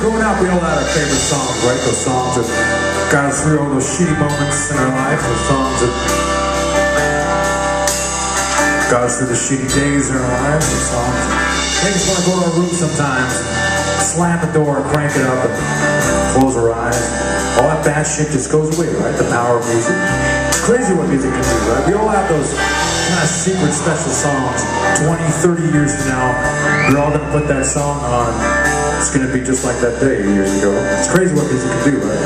growing up, we all had our favorite songs, right? Those songs that got us through all those shitty moments in our life, those songs that got us through the shitty days in our lives, those songs that make us want to go to our room sometimes, slam the door, crank it up, and close our eyes. All that bad shit just goes away, right? The power of music. It's crazy what music can do, right? We all have those kind of secret special songs. 20, 30 years from now, we're all going to put that song on. It's going to be just like that day years ago. It's crazy what music can do, right?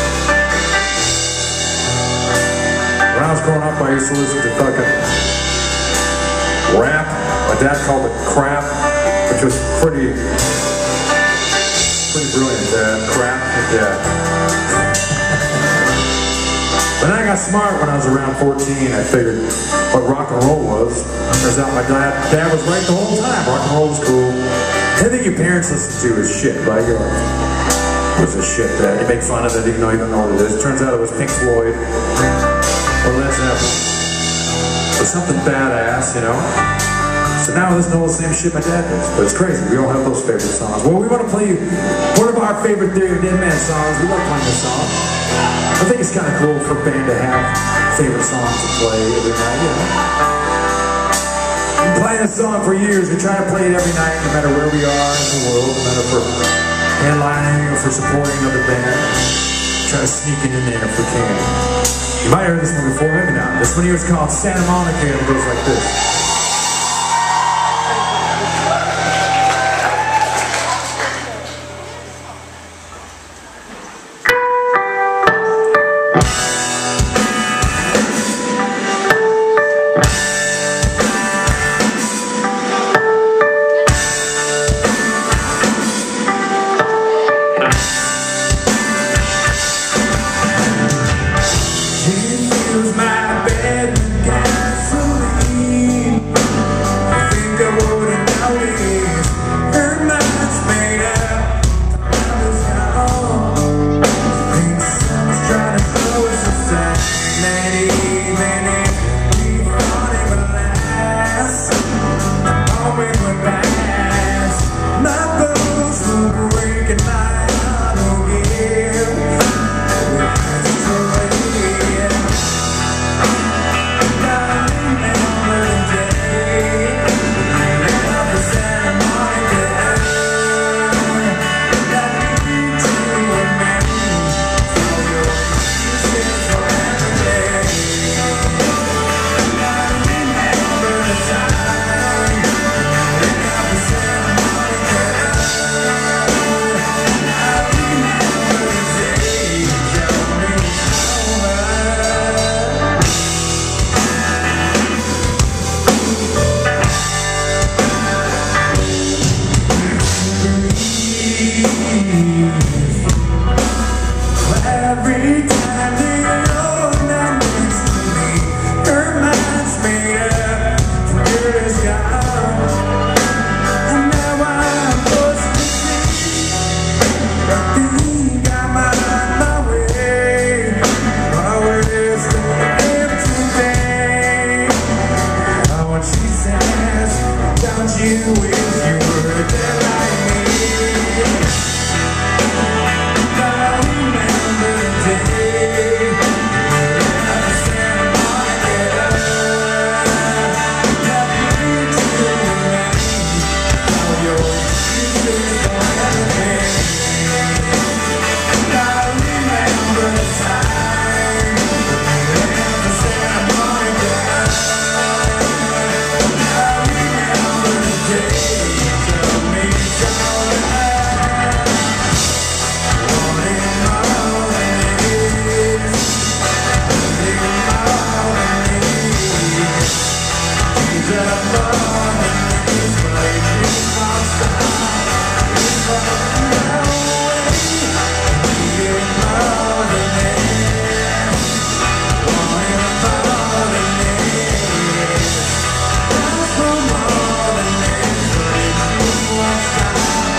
When I was growing up, I used to listen to fucking rap. My dad called it crap, which was pretty brilliant. Crap, yeah. But then I got smart when I was around 14. I figured what rock and roll was. Turns out my dad was right the whole time. Rock and roll was cool. Anything your parents listen to is shit, right? You're like, what's this shit, Dad? You make fun of it even though you don't know what it is. Turns out it was Pink Floyd or Led Zeppelin or something badass, you know? So now I listen to all the same shit my dad does. But it's crazy. We all have those favorite songs. Well, we want to play you one of our favorite Theory of Dead Man songs. We love playing this song. I think it's kind of cool for a band to have favorite songs to play every night, you know? We've been playing this song for years. We try to play it every night, no matter where we are in the world, no matter for headlining or for supporting another band. Try to sneak it in there if we can. You might have heard this one before, maybe not. This one here is called Santa Monica, and it goes like this.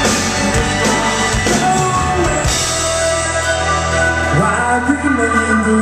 I recommend